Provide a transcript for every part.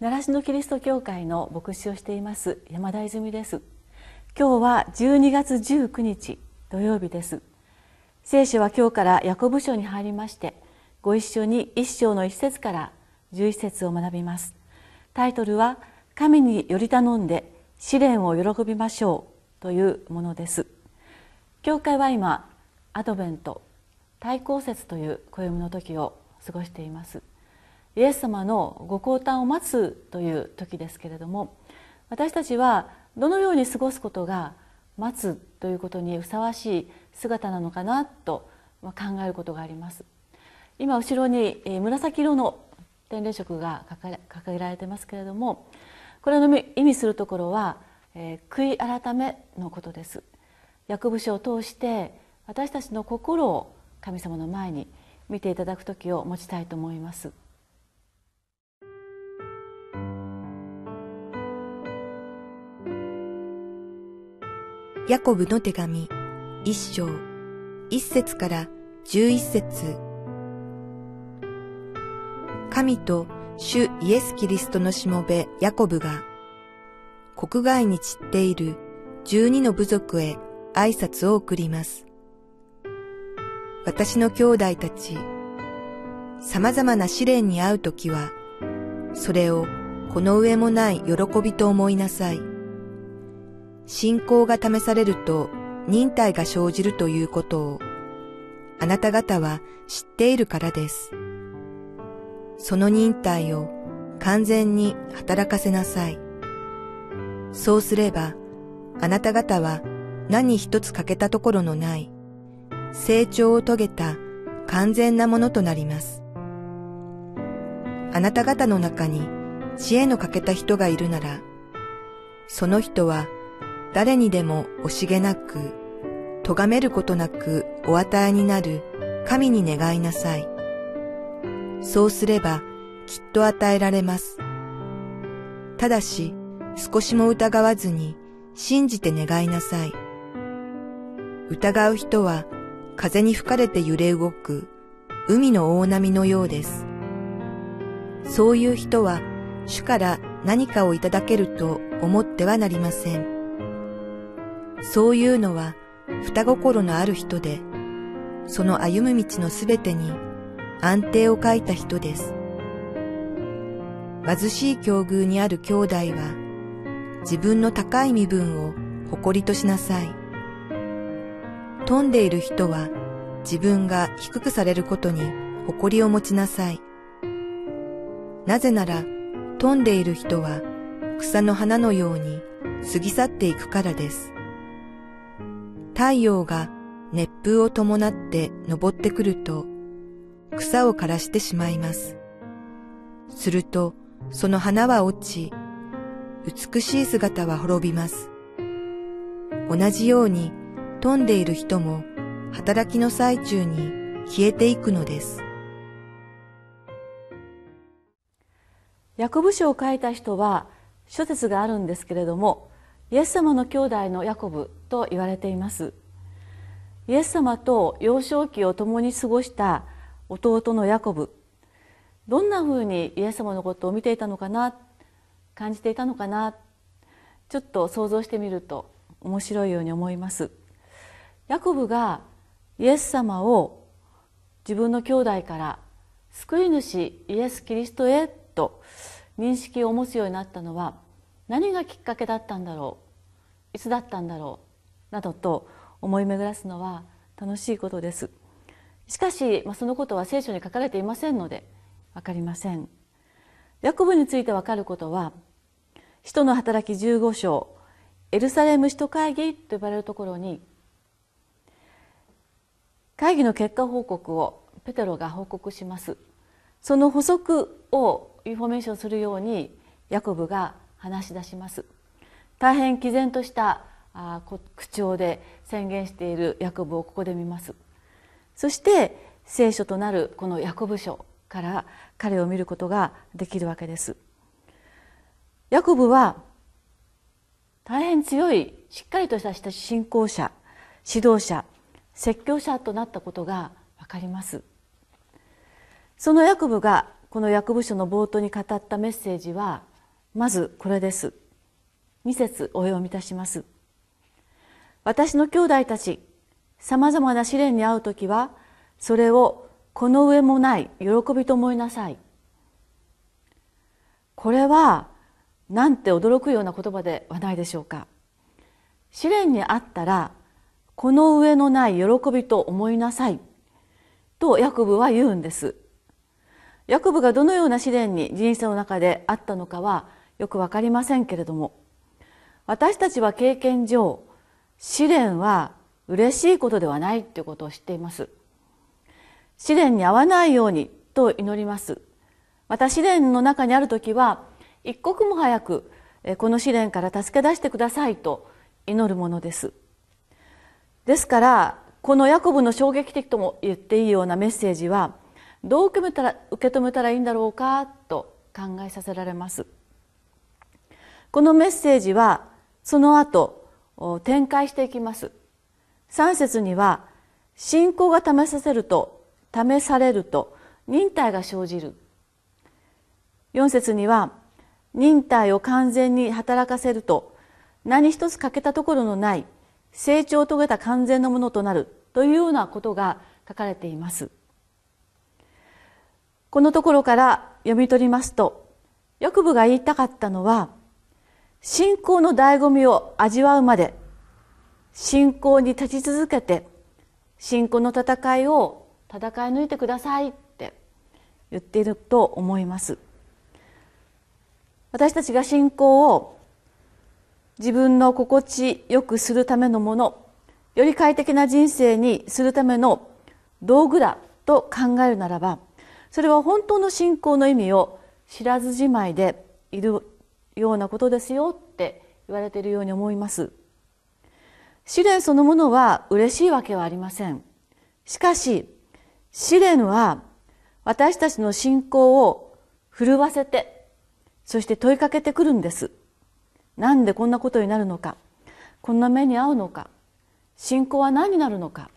習志野キリスト教会の牧師をしています山田泉です。今日は12月19日土曜日です。聖書は今日からヤコブ書に入りまして、ご一緒に1章の1節から11節を学びます。タイトルは神により頼んで試練を喜びましょうというものです。教会は今アドベント大公節という暦の時を過ごしています。イエス様のご降誕を待つという時ですけれども、私たちはどのように過ごすことが待つということにふさわしい姿なのかなと考えることがあります。今後ろに紫色の天霊燭が掲げられていますけれども、これの意味するところは悔い改めのことです。ヤコブ書を通して私たちの心を神様の前に見ていただく時を持ちたいと思います。 ヤコブの手紙1章1節から11節。神と主イエス・キリストのしもべヤコブが国外に散っている12の部族へ挨拶を送ります。私の兄弟たち、様々な試練に遭うときは、それをこの上もない喜びと思いなさい。信仰が試されると忍耐が生じるということをあなた方は知っているからです。その忍耐を完全に働かせなさい。そうすればあなた方は何一つ欠けたところのない成長を遂げた完全なものとなります。あなた方の中に知恵の欠けた人がいるなら、その人は誰にでも惜しげなく、咎めることなくお与えになる神に願いなさい。そうすればきっと与えられます。ただし少しも疑わずに信じて願いなさい。疑う人は風に吹かれて揺れ動く海の大波のようです。そういう人は主から何かをいただけると思ってはなりません。そういうのは双心のある人で、その歩む道のすべてに安定を欠いた人です。貧しい境遇にある兄弟は、自分の高い身分を誇りとしなさい。富んでいる人は、自分が低くされることに誇りを持ちなさい。なぜなら、富んでいる人は、草の花のように過ぎ去っていくからです。太陽が熱風を伴って昇ってくると、草を枯らしてしまいます。すると、その花は落ち、美しい姿は滅びます。同じように、富んでいる人も、働きの最中に消えていくのです。 ヤコブ書を書いた人は諸説があるんですけれども、イエス様の兄弟のヤコブと言われています。イエス様と幼少期を共に過ごした弟のヤコブ、どんなふうにイエス様のことを見ていたのかな、感じていたのかな、ちょっと想像してみると面白いように思います。ヤコブがイエス様を自分の兄弟から救い主イエス・キリストへと認識を持つようになったのは何がきっかけだったんだろう、いつだったんだろうなどと思い巡らすのは楽しいことです。しかし、そのことは聖書に書かれていませんので分かりません。ヤコブについて分かることは、使徒の働き15章エルサレム使徒会議と呼ばれるところに会議の結果報告をペテロが報告します。その補足をインフォメーションするようにヤコブが話し出します。大変毅然とした口調で宣言しているヤコブをここで見ます。そして聖書となるこのヤコブ書から彼を見ることができるわけです。ヤコブは大変強いしっかりとした信仰者、指導者、説教者となったことがわかります。そのヤコブがこのヤコブ書の冒頭に語ったメッセージはまずこれです。2節お読みいたします。私の兄弟たち、さまざまな試練に遭うときは、それをこの上もない喜びと思いなさい。これはなんて驚くような言葉ではないでしょうか。試練にあったらこの上のない喜びと思いなさいとヤコブは言うんです。ヤコブがどのような試練に人生の中であったのかはよくわかりませんけれども、私たちは経験上試練は嬉しいことではないということを知っています。試練に遭わないようにと祈ります。また試練の中にあるときは一刻も早くこの試練から助け出してくださいと祈るものです。ですからこのヤコブの衝撃的とも言っていいようなメッセージはどう受け止めたらいいんだろうかと考えさせられます。このメッセージはその後展開していきます。3節には信仰が試されると忍耐が生じる。4節には忍耐を完全に働かせると何一つ欠けたところのない成長を遂げた完全なものとなるというようなことが書かれています。このところから読み取りますと、ヤコブが言いたかったのは、信仰の醍醐味を味わうまで信仰に立ち続けて信仰の戦いを戦い抜いてくださいって言っていると思います。私たちが信仰を自分の心地よくするためのもの、より快適な人生にするための道具だと考えるならば、それは本当の信仰の意味を知らずじまいでいるようなことですよって言われているように思います。試練そのものは嬉しいわけはありません。しかし試練は私たちの信仰を震わせて、そして問いかけてくるんです。なんでこんなことになるのか、こんな目に遭うのか、信仰は何になるのか。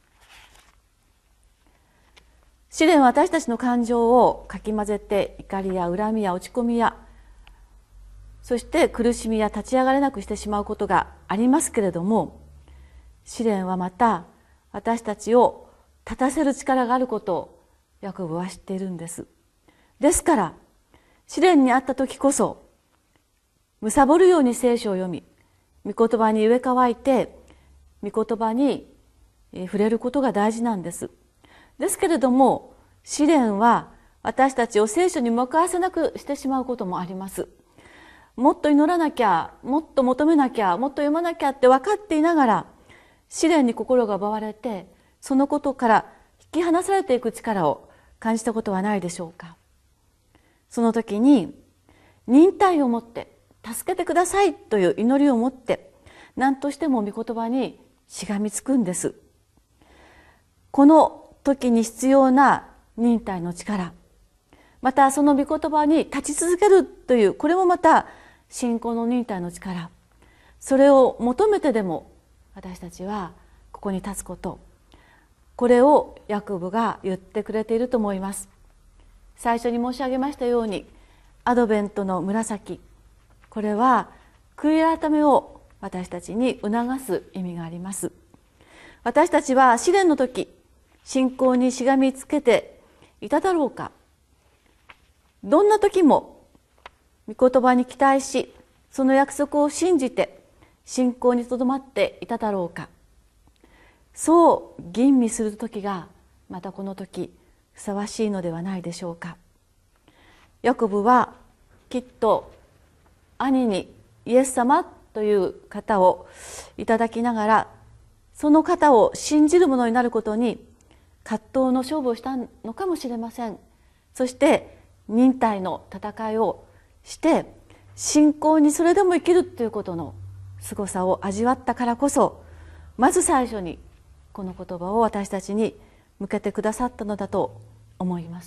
試練は私たちの感情をかき混ぜて、怒りや恨みや落ち込みや、そして苦しみや立ち上がれなくしてしまうことがありますけれども、試練はまた私たちを立たせる力があることをヤコブは知っているんです。ですから試練にあった時こそ貪るように聖書を読み、御言葉に植え替えて御言葉に触れることが大事なんです。ですけれども試練は私たちを聖書に向かわせなくしてしまうこともあります。もっと祈らなきゃ、もっと求めなきゃ、もっと読まなきゃって分かっていながら試練に心が奪われて、そのことから引き離されていく力を感じたことはないでしょうか。その時に忍耐を持って助けてくださいという祈りを持って何としても御言葉にしがみつくんです。この時に必要な忍耐の力、またその御言葉に立ち続けるという、これもまた信仰の忍耐の力、それを求めてでも私たちはここに立つこと、これをヤコブが言ってくれていると思います。最初に申し上げましたように、アドベントの紫、これは悔い改めを私たちに促す意味があります。私たちは試練の時、信仰にしがみつけていただろうか。どんな時も御言葉に期待し、その約束を信じて信仰にとどまっていただろうか。そう吟味する時がまたこの時ふさわしいのではないでしょうか。ヤコブはきっと兄にイエス様という方をいただきながら、その方を信じるものになることに葛藤の勝負をしたのかもしれません。そして忍耐の戦いをして信仰にそれでも生きるということの凄さを味わったからこそ、まず最初にこの言葉を私たちに向けてくださったのだと思います。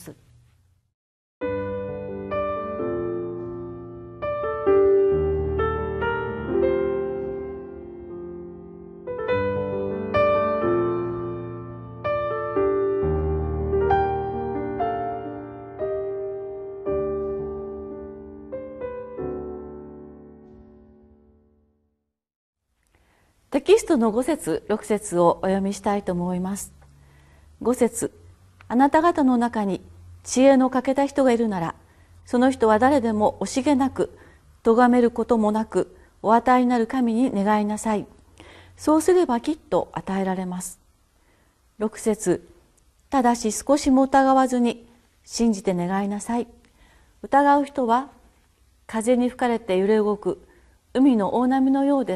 テキストの5節6節をお読みしたいと思います。5節、あなた方の中に知恵の欠けた人がいるなら、その人は誰でも惜しげなく、咎めることもなく、お与えになる神に願いなさい。そうすればきっと与えられます。6節、ただし少しも疑わずに信じて願いなさい。疑う人は風に吹かれて揺れ動く海の大波のようです。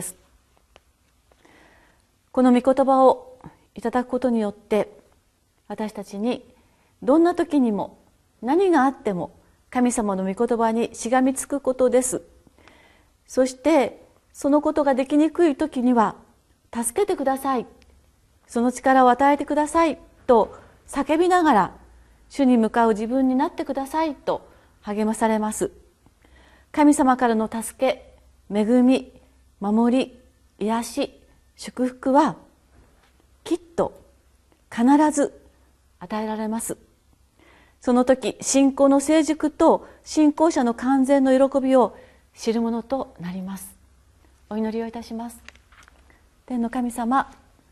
この御言葉をいただくことによって、私たちにどんな時にも何があっても神様の御言葉にしがみつくことです。そしてそのことができにくい時には、助けてください、その力を与えてくださいと叫びながら、主に向かう自分になってくださいと励まされます。神様からの助け、恵み、守り、癒し、祝福はきっと必ず与えられます。その時、信仰の成熟と信仰者の完全の喜びを知るものとなります。お祈りをいたします。天の神様、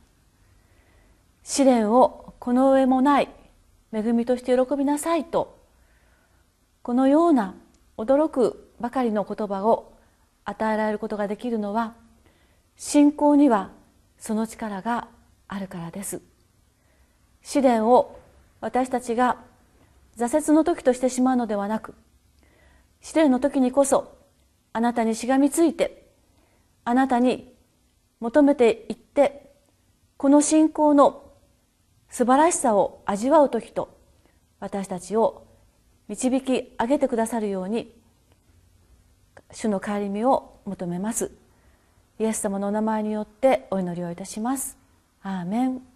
試練をこの上もない恵みとして喜びなさいと、このような驚くばかりの言葉を与えられることができるのは、信仰にはその力があるからです。試練を私たちが挫折の時としてしまうのではなく、試練の時にこそあなたにしがみついて、あなたに求めていって、この信仰の素晴らしさを味わう時と私たちを導き上げてくださるように、主の帰り身を求めます。イエス様のお名前によってお祈りをいたします。アーメン。